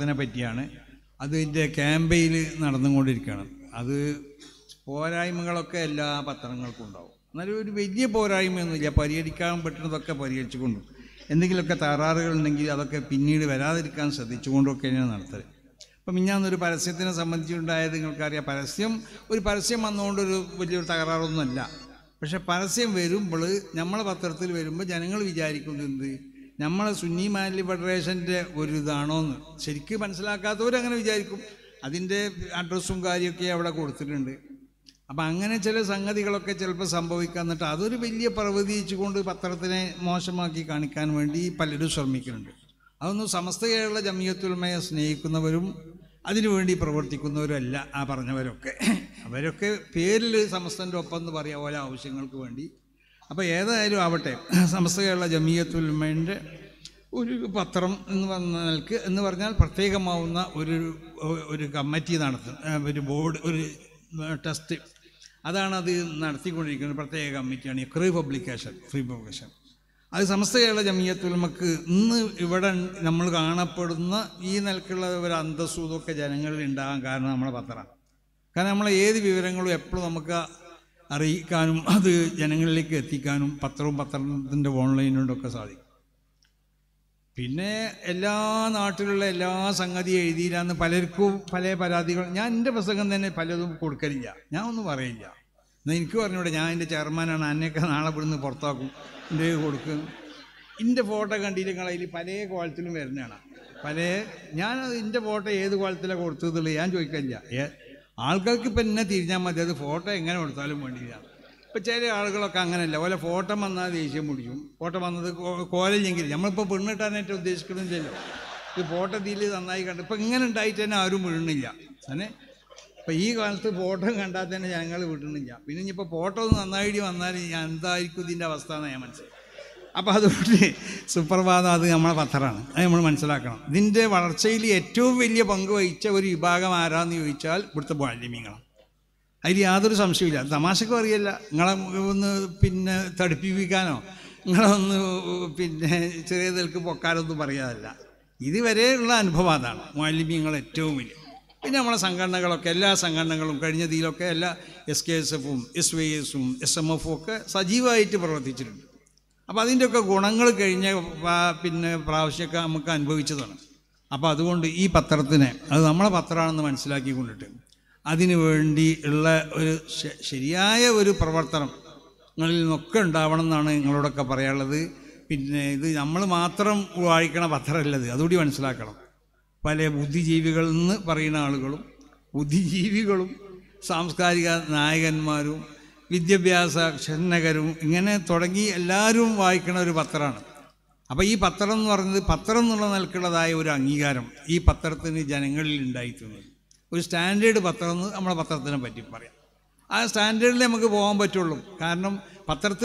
പത്രത്തിനെ പറ്റിയാണ്. അതിൻ്റെ ക്യാമ്പയിൻ നടന്നുകൊണ്ടിരിക്കുകയാണ്. അത് പോരായ്മകളൊക്കെ എല്ലാ പത്രങ്ങൾക്കും ഉണ്ടാവും. എന്നാലും ഒരു വലിയ പോരായ്മയൊന്നുമില്ല, പരിഹരിക്കാൻ പറ്റുന്നതൊക്കെ പരിഹരിച്ചുകൊണ്ടും എന്തെങ്കിലുമൊക്കെ തകരാറുകൾ ഉണ്ടെങ്കിൽ അതൊക്കെ പിന്നീട് വരാതിരിക്കാൻ ശ്രദ്ധിച്ചുകൊണ്ടൊക്കെയാണ് നടത്തൽ. അപ്പം മിഞ്ഞാന്നൊരു പരസ്യത്തിനെ സംബന്ധിച്ചുണ്ടായത് നിങ്ങൾക്കറിയാം. ഒരു പരസ്യം വന്നുകൊണ്ടൊരു വലിയൊരു തകരാറൊന്നുമല്ല. പക്ഷെ പരസ്യം വരുമ്പോൾ നമ്മളെ പത്രത്തിൽ വരുമ്പോൾ ജനങ്ങൾ വിചാരിക്കുന്നത് നമ്മളെ സുന്നി മാലി ഫെഡറേഷൻ്റെ ഒരു ഇതാണോന്ന് ശരിക്കും മനസ്സിലാക്കാത്തവരങ്ങനെ വിചാരിക്കും. അതിൻ്റെ അഡ്രസ്സും കാര്യമൊക്കെ അവിടെ കൊടുത്തിട്ടുണ്ട്. അപ്പം അങ്ങനെ ചില സംഗതികളൊക്കെ ചിലപ്പോൾ സംഭവിക്കാൻ, എന്നിട്ട് അതൊരു വലിയ പ്രവചിച്ചുകൊണ്ട് പത്രത്തിനെ മോശമാക്കി കാണിക്കാൻ വേണ്ടി പലരും ശ്രമിക്കുന്നുണ്ട്. അതൊന്നും സമസ്ത കേരള ജമിയത്തുൽ ഉലമയെ സ്നേഹിക്കുന്നവരും അതിനുവേണ്ടി പ്രവർത്തിക്കുന്നവരല്ല ആ പറഞ്ഞവരൊക്കെ. അവരൊക്കെ പേരിൽ സമസ്തൻ്റെ ഒപ്പം എന്ന് പറയാം ഓരോ ആവശ്യങ്ങൾക്ക് വേണ്ടി. അപ്പോൾ ഏതായാലും ആവട്ടെ, സമസ്ത കേരള ജമിയത്തുൽ ഉലമയുടെ ഒരു പത്രം എന്ന് പറഞ്ഞാൽ പ്രത്യേകമാവുന്ന ഒരു കമ്മിറ്റി നടത്തുന്ന ഒരു ബോർഡ്, ഒരു ടെസ്റ്റ്, അതാണത് നടത്തിക്കൊണ്ടിരിക്കുന്നത്. പ്രത്യേക കമ്മിറ്റിയാണ് ഫ്രീ പബ്ലിക്കേഷൻ. അത് സമസ്ത കേരള ജമിയത്തുൽ ഉലമക്ക് ഇന്ന് ഇവിടെ നമ്മൾ കാണപ്പെടുന്ന ഈ നിലക്കുള്ള ഒരു അന്തസ്സും ഇതൊക്കെ ജനങ്ങളിൽ ഉണ്ടാകാൻ കാരണം നമ്മളെ പത്രമാണ്. കാരണം നമ്മളെ ഏത് വിവരങ്ങളും എപ്പോഴും നമുക്ക് അറിയിക്കാനും അത് ജനങ്ങളിലേക്ക് എത്തിക്കാനും പത്രത്തിൻ്റെ ഓൺലൈനിലൂടെയൊക്കെ സാധിക്കും. പിന്നെ എല്ലാ നാട്ടിലുള്ള എല്ലാ സംഗതി എഴുതിയില്ലാന്ന് പലർക്കും പല പരാതികൾ. ഞാൻ എൻ്റെ പുസ്തകം തന്നെ പലതും കൊടുക്കലില്ല, ഞാൻ ഒന്നും പറയില്ല. എന്നാൽ എനിക്ക് പറഞ്ഞൂടെ, ഞാൻ എൻ്റെ ചെയർമാനാണ്, എന്നെയൊക്കെ നാളെ ഇവിടുന്ന് പുറത്താക്കും, എൻ്റെ കൊടുക്കും. എൻ്റെ ഫോട്ടോ കണ്ടില്ലെങ്കിൽ പല കോലത്തിലും വരുന്നതാണ്. ഞാൻ എൻ്റെ ഫോട്ടോ ഏത് കോലത്തിലാണ് കൊടുത്തതുള്ളത് ഞാൻ ചോദിക്കില്ല. ആൾക്കാർക്ക് ഇപ്പം എന്നെ തിരിഞ്ഞാൽ മതി, അത് ഫോട്ടോ എങ്ങനെ കൊടുത്താലും വേണ്ടിയില്ല. ഇപ്പം ചില ആളുകളൊക്കെ അങ്ങനെയല്ല, ഓലെ ഫോട്ടോ വന്നാൽ ദേഷ്യം പിടിക്കും. ഫോട്ടോ വന്നത് കോലില്ലെങ്കിൽ നമ്മളിപ്പോൾ പെണ്ണിട്ടാനായിട്ട് ഉദ്ദേശിക്കണമെന്നില്ലല്ലോ. ഈ ഫോട്ടോ ഇതിൽ നന്നായി കണ്ട് ഇപ്പം ഇങ്ങനെ ഉണ്ടായിട്ട് തന്നെ ആരും വീഴുന്നില്ല. അങ്ങനെ ഇപ്പം ഈ കാലത്ത് ഫോട്ടോ കണ്ടാൽ തന്നെ ഞങ്ങൾ വിടണില്ല. പിന്നെ ഇനിയിപ്പോൾ ഫോട്ടോ ഒന്ന് നന്നായിട്ട് വന്നാൽ ഞാൻ എന്തായിരിക്കും ഇതിൻ്റെ അവസ്ഥ എന്ന് ഞാൻ മനസ്സിലാക്കി. അപ്പോൾ അതുകൊണ്ട് സുപ്രഭാതം അത് നമ്മളെ പത്രമാണ്, അത് നമ്മൾ മനസ്സിലാക്കണം. ഇതിൻ്റെ വളർച്ചയിൽ ഏറ്റവും വലിയ പങ്ക് വഹിച്ച ഒരു വിഭാഗം ആരാന്ന് ചോദിച്ചാൽ ഇവിടുത്തെ മുഅല്ലിമീങ്ങളാണ്. അതിൽ യാതൊരു സംശയമില്ല. തമാശക്കും അറിയില്ല, നിങ്ങളെ ഒന്ന് പിന്നെ തടിപ്പിക്കാനോ നിങ്ങളൊന്ന് പിന്നെ ചെറിയ നിലക്ക് പൊക്കാനൊന്നും പറയാതല്ല. ഇതുവരെയുള്ള അനുഭവം അതാണ് മുഅല്ലിമീങ്ങൾ ഏറ്റവും വലിയ. പിന്നെ നമ്മളെ സംഘടനകളൊക്കെ, എല്ലാ സംഘടനകളും കഴിഞ്ഞ ഇതിലൊക്കെ എല്ലാ SKSF-ഉം SYS-ഉം SMF-ഉം ഒക്കെ സജീവമായിട്ട് പ്രവർത്തിച്ചിട്ടുണ്ട്. അപ്പോൾ അതിൻ്റെയൊക്കെ ഗുണങ്ങൾ കഴിഞ്ഞ പിന്നെ പ്രാവശ്യമൊക്കെ നമുക്ക് അനുഭവിച്ചതാണ്. അപ്പോൾ അതുകൊണ്ട് ഈ പത്രത്തിനെ അത് നമ്മളെ പത്രമാണെന്ന് മനസ്സിലാക്കിക്കൊണ്ടിട്ട് അതിനു വേണ്ടി ഉള്ള ഒരു ശരിയായ ഒരു പ്രവർത്തനങ്ങളിൽ നിന്നൊക്കെ ഉണ്ടാവണം എന്നാണ് നിങ്ങളോടൊക്കെ പറയാനുള്ളത്. പിന്നെ ഇത് നമ്മൾ മാത്രം വായിക്കണ പത്രമല്ലത്, അതുകൂടി മനസ്സിലാക്കണം. പല ബുദ്ധിജീവികൾ എന്ന് പറയുന്ന ആളുകളും ബുദ്ധിജീവികളും സാംസ്കാരിക നായകന്മാരും വിദ്യാഭ്യാസ ക്ഷണകരും ഇങ്ങനെ തുടങ്ങി എല്ലാവരും വായിക്കണ ഒരു പത്രമാണ്. അപ്പോൾ ഈ പത്രം എന്ന് പറയുന്നത് പത്രം എന്നുള്ള നിലക്കുള്ളതായ ഒരു അംഗീകാരം ഈ പത്രത്തിന് ജനങ്ങളിൽ ഉണ്ടായിത്തീർന്നത് ഒരു സ്റ്റാൻഡേർഡ് പത്രം എന്ന് നമ്മളെ പത്രത്തിനെ പറ്റി പറയാം. ആ സ്റ്റാൻഡേർഡിൽ നമുക്ക് പോകാൻ പറ്റുള്ളൂ. കാരണം പത്രത്തിൽ